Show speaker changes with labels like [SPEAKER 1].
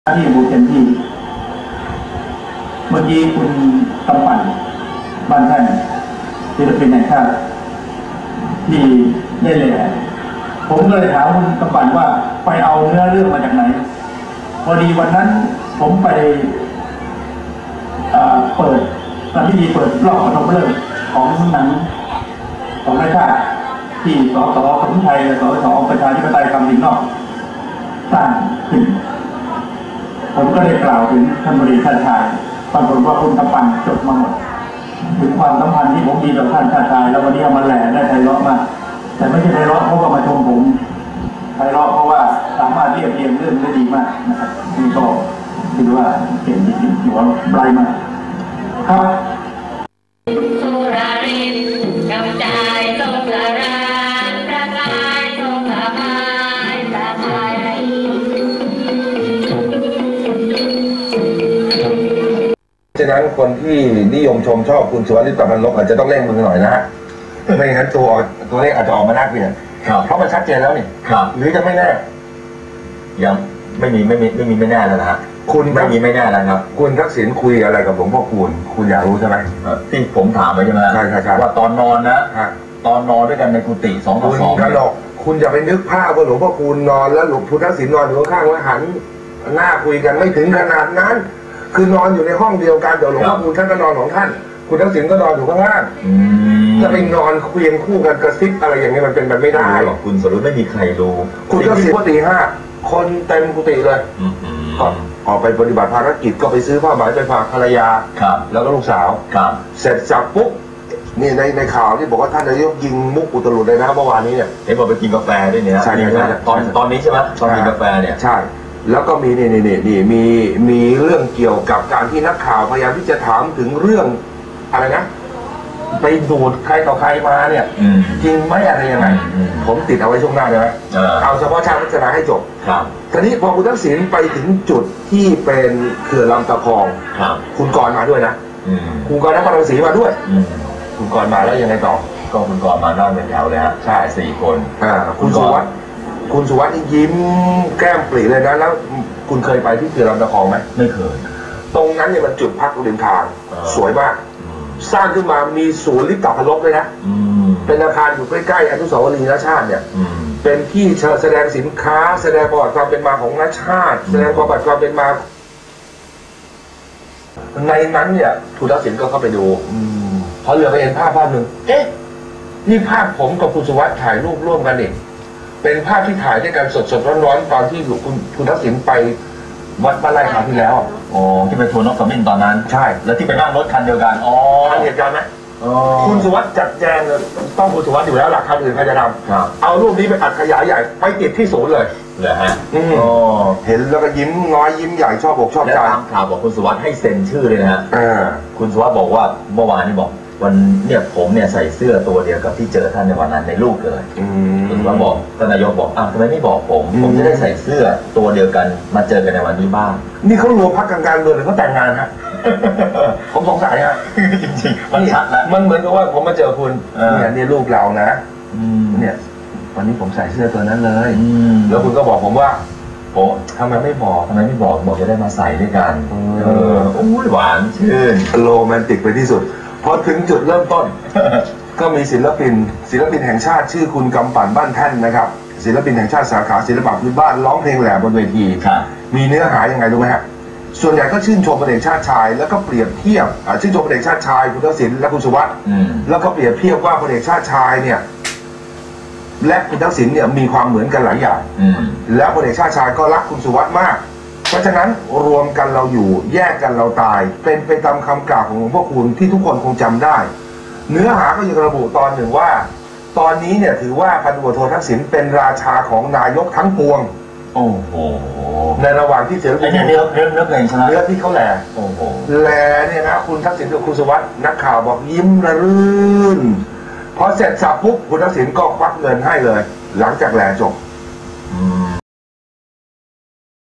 [SPEAKER 1] ที่บูเต็มที่เมื่อกี้คุณกำปั่นบ้านท่านศิลปินแห่งชาติที่ได้เลยผมก็เลยถามคุณกำปั่นว่าไปเอาเนื้อเรื่องมาจากไหนพอดีวันนั้นผมไปเปิดพิธีเปิดรอบปฐมฤกษ์ของหนังของนายชาติที่สสสมชัยและสสประชาธิปไตยคำสิงห์นอกสร้างขึ้นผมก็ได้กล่าวถึงท่านบริชาติชายปรากฏว่าคุณกำปั่นจดมาหมดถึงความสัมพันธ์ที่ผมมีต่อท่านชาติชายแล้ววันนี้เอามาแหล่ได้ไพเราะมากแต่ไม่ใช่ไพเราะเพราะว่ามาชมผมไพเราะเพราะว่าสามารถเรียบเรียงเรื่องได้ดีมากนะครับนี่ก็ถือว่าเก่งจริงๆถือว่าไบรท์มากครับ
[SPEAKER 2] สุรารินกำจายทรงสารานประกายทรงสบายประกาย
[SPEAKER 3] ฉะนั้นคนที่นิยมชมชอบคุณสุวรรณลิปตพันลบอาจจะต้องเร่งมือหน่อยนะฮะไม่งั้นตัวเลขอาจจะออกมาน่าเกลียดเพราะมันชัดเจนแล้วนี่หรือจะไม่แน่
[SPEAKER 4] ยังไม่มีไม่แน่แล้วนะฮะ
[SPEAKER 3] คุณ
[SPEAKER 4] ไม่มีไม่แน่แล้วครับ
[SPEAKER 3] คุณทักษิณคุยอะไรกับหลวงพ่อคุณอยากรู้ใช่ไหม
[SPEAKER 4] ที่ผมถามไปใช่ไหม
[SPEAKER 3] ใช่
[SPEAKER 4] ว่าตอนนอนนะตอนนอนด้วยกันในกุฏิ2 ต่อ 2
[SPEAKER 3] กระดกคุณอย่าไปนึกภาพว่าหลวงพ่อคุณนอนแล้วหลวงพ่อทักษิณนอนอยู่ข้างๆแล้วหันหน้าคุยกันไม่ถึงขนาดนั้นคือนอนอยู่ในห้องเดียวกันเดี๋ยวหลวงพ่อคุณท่านก็นอนของท่านคุณทักษิณก็นอนอยู่ข้างล่างจะไปนอนคุยกันคู่กันกระซิบอะไรอย่างนี้มันเป็นไปไม่ได้
[SPEAKER 4] หรอกคุณสรุปไม่มีใครรู้
[SPEAKER 3] คุณทักษิณตี 5คนเต็มกุฏิเลยก่อนออกไปปฏิบัติภารกิจก็ไปซื้อผ้าไหมไปฝากภรรยาแล้วก็ลูกสาวเสร็จสับปุ๊บนี่ในข่าวที่บอกว่าท่านนายกยิงมุกอุตรุดเลยนะเมื่อวานนี้เนี่ย
[SPEAKER 4] เห็นบอกไปกินกาแฟด้วยเนี่ย
[SPEAKER 3] ใช่
[SPEAKER 4] ตอนนี้ใช่ไหมตอนกินกาแฟเนี่ย
[SPEAKER 3] ใช่แล้วก็มีมีเรื่องเกี่ยวกับการที่นักข่าวพยายามที่จะถามถึงเรื่องอะไรนะไปดูดใครต่อใครมาเนี่ยจริงไหมอะไรยังไงผมติดเอาไว้ช่วงหน้าได้ไหมเอาเฉพาะชาติพัฒนาให้จบทีนี้พอคุณทักษิณไปถึงจุดที่เป็นเขื่อนลำตะคองคุณกรมาด้วยนะคุณกรนครรังสีมาด้วยคุณกรมาแล้วยังไงต่อ
[SPEAKER 4] ก็คุณกรมานั่งเป็นแถวเลยฮะใช่4 คน
[SPEAKER 3] คุณสุวัสดิ์ยิ้มแก้มปรีเลยนะแล้วคุณเคยไปที่เขื่อนลำตะคองไหม
[SPEAKER 4] ไม่เคย
[SPEAKER 3] ตรงนั้นเนี่ยมันจุดพักริมทางสวยมากสร้างขึ้นมามีศูนย์ลิปตพันลบด้วยนะเป็นอาคารอยู่ใกล้ๆอนุสาวรีย์ณชาติเนี่ยเป็นที่แสดงสินค้าแสดงประวัติความเป็นมาของณชาติแสดงประวัติความเป็นมาในนั้นเนี่ยคุณทักษิณก็เข้าไปดูพอเหลือไปเห็นภาพหนึ่งนี่ภาพผมกับคุณสุวัสดิ์ถ่ายรูปร่วมกันเองเป็นภาพที่ถ่ายด้วยกันสดๆร้อนๆตอนที่คุณทักษิณไปวัดบ้านไร่คราวที่แล้ว
[SPEAKER 4] ที่ไปทัวร์นกขมิ้นตอนนั้น
[SPEAKER 3] ใช่
[SPEAKER 4] แล้วที่ไปนั่งรถคันเดียวกัน
[SPEAKER 3] ทันเหตุการณ์ไหมคุณสุวัสดิ์จัดแจงเลยต้องคุณสุวัสดิ์อยู่แล้วหลักคันอื่นใครจะทำเอารูปนี้ไปอัดขยายใหญ่ไปติดที่ศูนย์เลย
[SPEAKER 4] เหรอฮะ
[SPEAKER 3] เห็นแล้วก็ยิ้มน้อยยิ้มใหญ่ชอบอกชอบใจ
[SPEAKER 4] ตามข่าวบอกคุณสุวัสดิ์ให้เซ็นชื่อเลยนะฮะคุณสุวัสดิ์บอกว่าเมื่อวานนี้บอกวันเนี่ยผมเนี่ยใส่เสื้อตัวเดียวกับที่เจอท่านในวันนั้นในรูปเลยคุณสุวัสดิ์บอกท่านนายกบอกทำไมไม่บอกผมจะได้ใส่เสื้อตัวเดียวกันมาเจอกันในวันนี้บ้าง
[SPEAKER 3] นี่เขารวมพรรคการเมืองหรือเขาแต่งงานฮะผมสงสัยฮะ
[SPEAKER 4] จริงๆมันชัดแล้ว
[SPEAKER 3] มันเหมือนกับว่าผมมาเจอคุณเนี่ยลูกเรานะเนี่ยวันนี้ผมใส่เสื้อตัวนั้นเลยแล้วคุณก็บอกผมว่าทำไมไม่บอก
[SPEAKER 4] จะได้มาใส่ด้วยกันหวานชื่น
[SPEAKER 3] โรแมนติกไปที่สุดพอถึงจุดเริ่มต้นก็มีศิลปินแห่งชาติชื่อคุณกำปั่นบ้านแท่นนะครับศิลปินแห่งชาติสาขาศิลปะพื้นบ้านร้องเพลงแหล่บนเวทีมีเนื้อหายังไงรู้ไหมฮะส่วนใหญ่ก็ชื่นชมพลเอกชาติชายแล้วก็เปรียบเทียบชื่นชมพลเอกชาติชายคุณทักษิณและคุณสุวัสดิ์แล้วก็เปรียบเทียบว่าพลเอกชาติชายเนี่ยและคุณทักษิณเนี่ยมีความเหมือนกันหลายอย่างแล้วพลเอกชาติชายก็รักคุณสุวัสดิ์มากเพราะฉะนั้นรวมกันเราอยู่แยกกันเราตายเป็นไปตามคำกล่าวของหลวงพ่อคูณที่ทุกคนคงจำได้เนื้อหาก็ยังระบุตอนหนึ่งว่าตอนนี้เนี่ยถือว่าพันตำรวจโททักษิณเป็นราชาของนายกทั้งปวงในระหว่างที่เจอ
[SPEAKER 4] เนื้
[SPEAKER 3] อที่เขาแหล่เนี่ยนะคุณทักษิณกับคุณสุวัสดิ์นักข่าวบอกยิ้มระรื่นพอเสร็จสับปุ๊บคุณทักษิณก็ควักเงินให้เลยหลังจากแหล่จบ